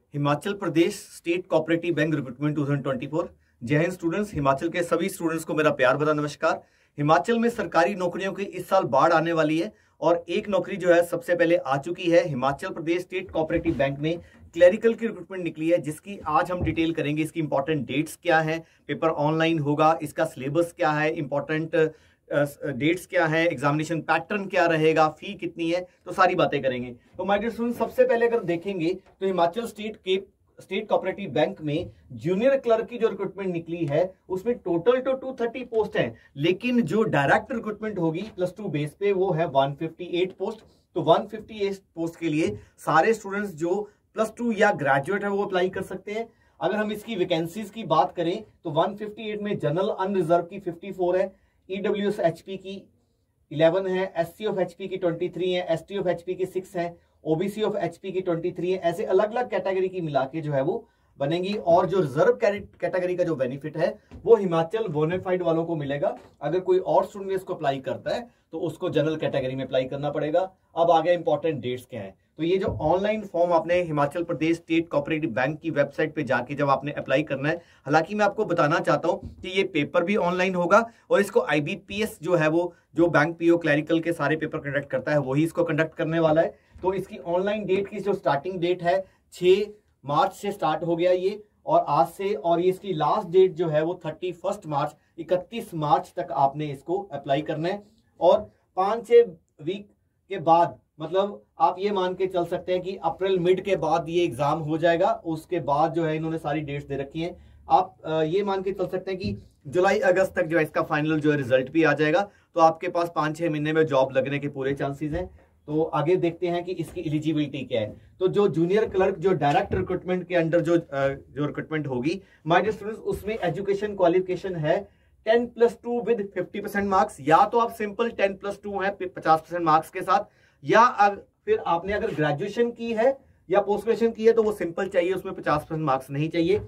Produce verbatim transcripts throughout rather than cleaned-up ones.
Himachal Pradesh state cooperative bank recruitment दो हज़ार चौबीस। जय हिंद स्टूडेंट्स। हिमाचल के सभी स्टूडेंट्स को मेरा प्यार भरा नमस्कार। हिमाचल में सरकारी नौकरियों की इस साल बाढ़ आने वाली है और एक नौकरी जो है सबसे पहले आ चुकी है। Himachal Pradesh state cooperative bank में क्लरिकल की रिक्रूटमेंट निकली है, जिसकी आज हम डिटेल करेंगे। इसकी इंपॉर्टेंट डेट्स क्या है, पेपर ऑनलाइन होगा, इसका सिलेबस क्या है, इंपॉर्टेंट डेट्स क्या है, एग्जामिनेशन पैटर्न क्या रहेगा, फी कितनी है, तो सारी बातें करेंगे। तो माय डियर स्टूडेंट, सबसे पहले अगर देखेंगे तो हिमाचल स्टेट के स्टेट कोऑपरेटिव बैंक में जूनियर क्लर्क की जो रिक्रूटमेंट निकली है उसमें टोटल तो दो सौ तीस पोस्ट है, लेकिन जो डायरेक्ट रिक्रूटमेंट होगी प्लस टू बेस पे वो है एक सौ अट्ठावन पोस्ट। तो एक सौ अट्ठावन पोस्ट के लिए सारे स्टूडेंट्स जो प्लस टू या ग्रेजुएट है वो अप्लाई कर सकते हैं। अगर हम इसकी वैकेंसीज की बात करें तो एक सौ अट्ठावन में जनरल अनरिजर्व की चौवन है, ईडब्ल्यूएस एचपी की ग्यारह है, एससी ऑफ एचपी की तेईस है, एसटी ऑफ एचपी की छह है, ओबीसी ऑफ एचपी की तेईस है। ऐसे अलग अलग कैटेगरी की मिला के जो है वो बनेंगी। और जो रिजर्व कैटेगरी का जो बेनिफिट है वो हिमाचल बोनाफाइड वालों को मिलेगा। अगर कोई और स्टूडेंट इसको अप्लाई करता है तो उसको जनरल कैटेगरी में अप्लाई करना पड़ेगा। अब आगे इंपॉर्टेंट डेट्स क्या है, तो ये जो ऑनलाइन फॉर्म आपने Himachal Pradesh state cooperative bank की वेबसाइट पे जाके जब आपने अप्लाई करना है, हालांकि मैं आपको बताना चाहता हूं कि ये पेपर भी ऑनलाइन होगा और इसको आईबीपीएस जो है वो जो बैंक पीओ क्लरिकल के सारे पेपर कंडक्ट करता है वही इसको कंडक्ट करने वाला है। तो इसकी ऑनलाइन डेट की जो स्टार्टिंग डेट है छह मार्च से स्टार्ट हो गया ये, और आज से, और ये इसकी लास्ट डेट जो है वो थर्टी फर्स्ट मार्च इकतीस मार्च तक आपने इसको अप्लाई करना है। और पांच छह वीक के बाद, मतलब आप ये मान के चल सकते हैं कि अप्रैल मिड के बाद ये एग्जाम हो जाएगा। उसके बाद जो है इन्होंने सारी डेट्स दे रखी हैं। आप ये मान के चल सकते हैं कि जुलाई अगस्त तक जो है इसका फाइनल जो है रिजल्ट भी आ जाएगा। तो आपके पास पांच छह महीने में जॉब लगने के पूरे चांसेस हैं। तो आगे देखते हैं कि इसकी एलिजिबिलिटी क्या है। तो जो जूनियर क्लर्क जो डायरेक्ट रिक्रूटमेंट के अंडर जो जो रिक्रूटमेंट होगी माय डियर स्टूडेंट्स, उसमें एजुकेशन क्वालिफिकेशन है ten plus two with fifty percent marks. या तो आप सिंपल टेन प्लस टू है पचास परसेंट मार्क्स के साथ, या अग, फिर आपने अगर ग्रेजुएशन की है या पोस्ट ग्रेजुएशन की है तो वो सिंपल चाहिए, उसमें पचास परसेंट मार्क्स नहीं चाहिए।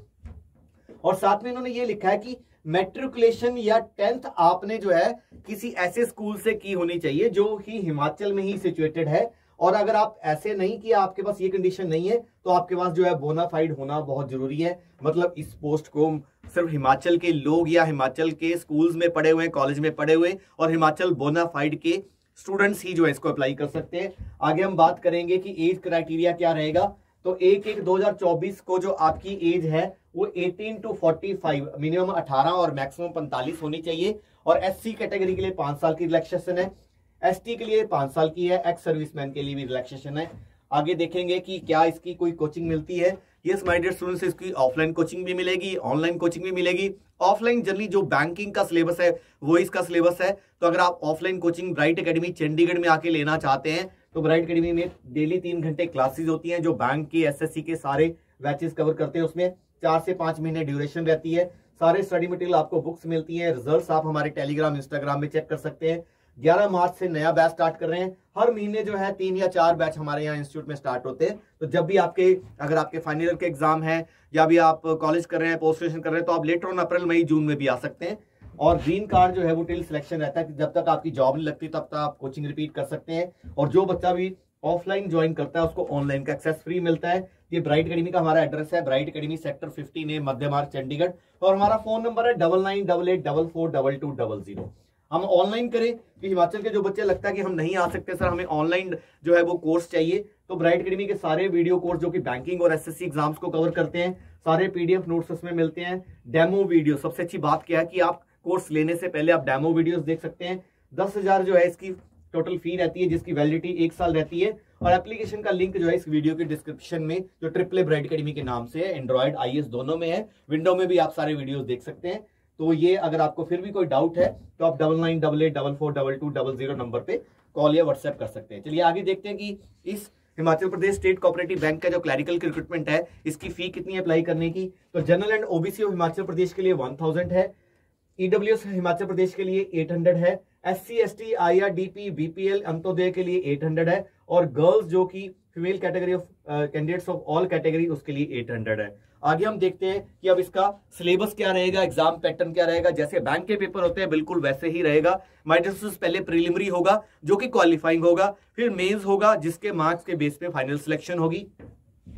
और साथ में इन्होंने ये लिखा है कि मैट्रिकुलेशन या टेंथ आपने जो है किसी ऐसे स्कूल से की होनी चाहिए जो ही हिमाचल में ही सिचुएटेड है। और अगर आप ऐसे नहीं किया, आपके पास ये कंडीशन नहीं है, तो आपके पास जो है बोनाफाइड होना बहुत जरूरी है। मतलब इस पोस्ट को सिर्फ हिमाचल के लोग या हिमाचल के स्कूल्स में पढ़े हुए, कॉलेज में पढ़े हुए और हिमाचल बोनाफाइड के स्टूडेंट्स ही जो है इसको अप्लाई कर सकते हैं। आगे हम बात करेंगे कि एज क्राइटेरिया क्या रहेगा। तो एक एक दो हजार चौबीस को जो आपकी एज है वो अठारह टू पैंतालीस, मिनिमम अठारह और मैक्सिमम पैंतालीस होनी चाहिए। और एससी कैटेगरी के लिए पांच साल की रिलैक्सेशन है, एसटी के लिए पांच साल की है, एक्स सर्विसमैन के लिए भी रिलैक्सेशन है। आगे देखेंगे कि क्या इसकी कोई कोचिंग मिलती है। यस माय डियर स्टूडेंट्स, इसकी ऑफलाइन कोचिंग भी मिलेगी, ऑनलाइन कोचिंग भी मिलेगी। ऑफलाइन जनरली जो बैंकिंग का सिलेबस है वो इसका सिलेबस है। तो अगर आप offline coaching Bright Academy Chandigarh में आके लेना चाहते हैं तो ब्राइट एकेडमी में डेली तीन घंटे क्लासेस होती हैं जो बैंक के एसएससी के सारे बैचेस कवर करते हैं। उसमें चार से पांच महीने ड्यूरेशन रहती है। सारे स्टडी मटेरियल आपको बुक्स मिलती हैं। रिजल्ट्स आप हमारे टेलीग्राम इंस्टाग्राम में चेक कर सकते हैं। ग्यारह मार्च से नया बैच स्टार्ट कर रहे हैं। हर महीने जो है तीन या चार बैच हमारे यहाँ इंस्टीट्यूट में स्टार्ट होते हैं। तो जब भी आपके अगर आपके फाइनल ईयर के एग्जाम है या भी आप कॉलेज कर रहे हैं, पोस्ट ग्रेजुएशन कर रहे हैं, तो आप लेटर ऑन अप्रैल मई जून में भी आ सकते हैं। और ग्रीन कार्ड जो है वो टिल सिलेक्शन रहता है कि जब तक आपकी जॉब नहीं लगती तब तक आप कोचिंग रिपीट कर सकते हैं। और जो बच्चा भी ऑफलाइन ज्वाइन करता है उसको ऑनलाइन का एक्सेस फ्री मिलता है। ये ब्राइट एकेडमी का हमारा एड्रेस है, Bright Academy sector fifteen A Madhya Marg Chandigarh. और हमारा फोन नंबर है double nine double eight double four double two double zero. हम ऑनलाइन करें कि हिमाचल के जो बच्चे लगता है कि हम नहीं आ सकते सर, हमें ऑनलाइन जो है वो कोर्स चाहिए, तो ब्राइट एकेडमी के सारे वीडियो कोर्स जो कि बैंकिंग और एसएससी एग्जाम्स को कवर करते हैं, सारे पीडीएफ नोट्स उसमें मिलते हैं। डेमो वीडियो, सबसे अच्छी बात क्या है कि आप कोर्स लेने से पहले आप डेमो वीडियोस देख सकते हैं। दस हजार जो है इसकी टोटल फी रहती है, जिसकी वैलिडिटी एक साल रहती है। और एप्लीकेशन का लिंक जो है इस वीडियो के डिस्क्रिप्शन में जो ट्रिपल ए ब्राइट एकेडमी के नाम से है, एंड्रॉइड आईएएस दोनों में है, विंडो में भी आप सारे वीडियोस देख सकते हैं। तो ये अगर आपको फिर भी कोई डाउट है तो आप double nine double eight double four double two double zero number पे कॉल या व्हाट्सएप कर सकते हैं। चलिए आगे देखते हैं कि इस Himachal Pradesh state cooperative bank का जो क्लरिकल की रिक्रूटमेंट है इसकी फी कितनी है अप्लाई करने की। तो general and OBC of Himachal Pradesh के लिए वन थाउजेंड है, ईडब्ल्यूएस हिमाचल प्रदेश के लिए एट हंड्रेड है, SC ST IRDP BPL Antyodaya के लिए एट हंड्रेड है, और गर्ल्स जो कि female category of candidates of all category उसके लिए एट हंड्रेड है। आगे हम देखते हैं कि अब इसका सिलेबस क्या रहेगा, एग्जाम पैटर्न क्या रहेगा। जैसे बैंक के पेपर होते हैं बिल्कुल वैसे ही रहेगा। माइट्रोसिस पहले प्रीलिमिनरी होगा जो कि क्वालिफाइंग होगा, फिर मेंस होगा जिसके मार्क्स के बेस पे फाइनल सिलेक्शन होगी।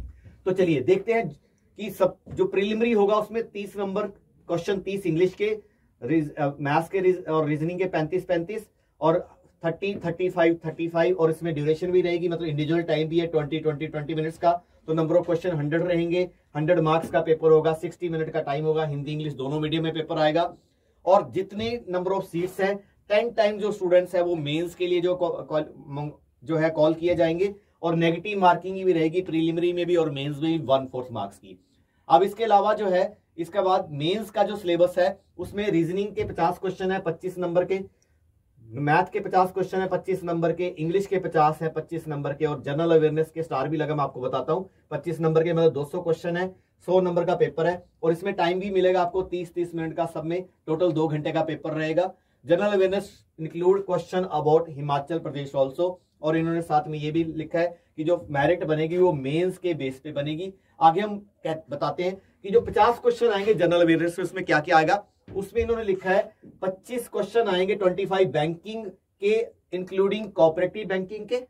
तो चलिए देखते हैं कि सब जो प्रिलिमिनरी होगा उसमें तीस नंबर क्वेश्चन, तीस इंग्लिश के, मैथ्स के और रीजनिंग के पैंतीस पैंतीस और thirty thirty five thirty five और इसमें ड्यूरेशन भी रहेगी, मतलब इंडिविजुअल टाइम भी है ट्वेंटी ट्वेंटी ट्वेंटी मिनट्स का। तो नंबर ऑफ क्वेश्चन हंड्रेड रहेंगे, हंड्रेड मार्क्स का पेपर होगा, सिक्सटी मिनट का टाइम होगा, हिंदी इंग्लिश दोनों मीडियम में पेपर आएगा। और जितने नंबर ऑफ सीट्स हैं टेन टाइम जो स्टूडेंट्स है वो मेंस के लिए जो जो है कॉल किए जाएंगे, और नेगेटिव मार्किंग भी रहेगी प्रीलिमिनरी में भी और मेंस में भी वन फोर्थ मार्क्स की। अब इसके अलावा जो है इसके बाद मेंस का जो सिलेबस है उसमें रीजनिंग के पचास क्वेश्चन है पच्चीस नंबर के, मैथ के पचास क्वेश्चन है पच्चीस नंबर के, इंग्लिश के पचास है पच्चीस नंबर के, और जनरल अवेयरनेस के स्टार भी लगा मैं आपको बताता हूं पच्चीस नंबर के, मतलब दो सौ क्वेश्चन है, सौ नंबर का पेपर है। और इसमें टाइम भी मिलेगा आपको तीस तीस मिनट का, सब में टोटल दो घंटे का पेपर रहेगा। General awareness include question about Himachal Pradesh also, और इन्होंने साथ में ये भी लिखा है कि जो मेरिट बनेगी वो मेंस के बेस पे बनेगी। आगे हम बताते हैं कि जो पचास क्वेश्चन आएंगे जनरल अवेयरनेस में उसमें क्या क्या आएगा। उसमें इन्होंने लिखा है पच्चीस क्वेश्चन आएंगे पच्चीस बैंकिंग के इंक्लूडिंग कोऑपरेटिव बैंकिंग के,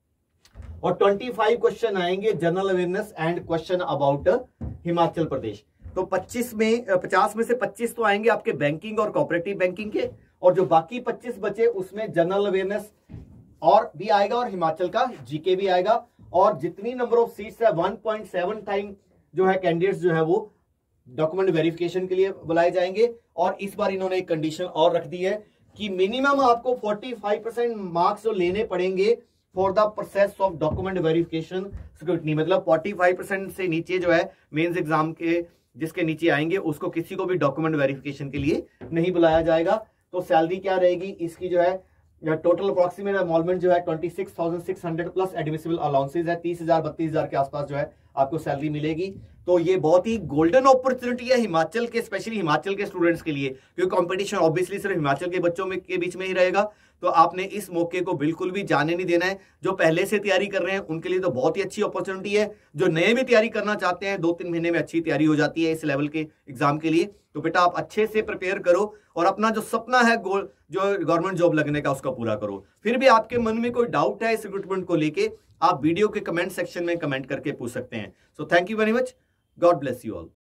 और पच्चीस क्वेश्चन आएंगे general awareness and question about Himachal Pradesh. तो पच्चीस में पचास में से पच्चीस तो आएंगे आपके बैंकिंग और कोऑपरेटिव बैंकिंग के, और जो बाकी पच्चीस बचे उसमें जनरल अवेयरनेस और भी आएगा और हिमाचल का जीके भी आएगा। और जितनी नंबर ऑफ सीट्स है वन पॉइंट सेवन टाइम जो है कैंडिडेट्स जो है वो डॉक्यूमेंट वेरिफिकेशन के लिए बुलाए जाएंगे। और इस बार इन्होंने एक कंडीशन और रख दी है कि मिनिमम आपको पैंतालीस परसेंट मार्क्स जो लेने पड़ेंगे for the process of document verification scrutiny, मतलब पैंतालीस परसेंट से नीचे जो है मेंस एग्जाम के जिसके नीचे आएंगे उसको किसी को भी डॉक्यूमेंट वेरिफिकेशन के लिए नहीं बुलाया जाएगा। तो सैलरी क्या रहेगी इसकी जो है टोटल अप्रोक्सीमेट एनरोलमेंट जो है twenty six thousand six hundred plus admissible allowances है, तीस हजार बत्तीस हजार के आसपास जो है आपको सैलरी मिलेगी। तो ये बहुत ही गोल्डन अपॉर्चुनिटी है हिमाचल के, स्पेशली हिमाचल के स्टूडेंट्स के लिए, क्योंकि कंपटीशन ऑब्वियसली सिर्फ हिमाचल के बच्चों में के बीच में ही रहेगा। तो आपने इस मौके को बिल्कुल भी जाने नहीं देना है। जो पहले से तैयारी कर रहे हैं उनके लिए तो बहुत ही अच्छी अपॉर्चुनिटी है, जो नए भी तैयारी करना चाहते हैं दो तीन महीने में अच्छी तैयारी हो जाती है इस लेवल के एग्जाम के लिए। तो बेटा आप अच्छे से प्रिपेयर करो और अपना जो सपना है गोल जो गवर्नमेंट जॉब लगने का उसका पूरा करो। फिर भी आपके मन में कोई डाउट है इस रिक्रूटमेंट को लेके, आप वीडियो के कमेंट सेक्शन में कमेंट करके पूछ सकते हैं। So thank you very much, God bless you all.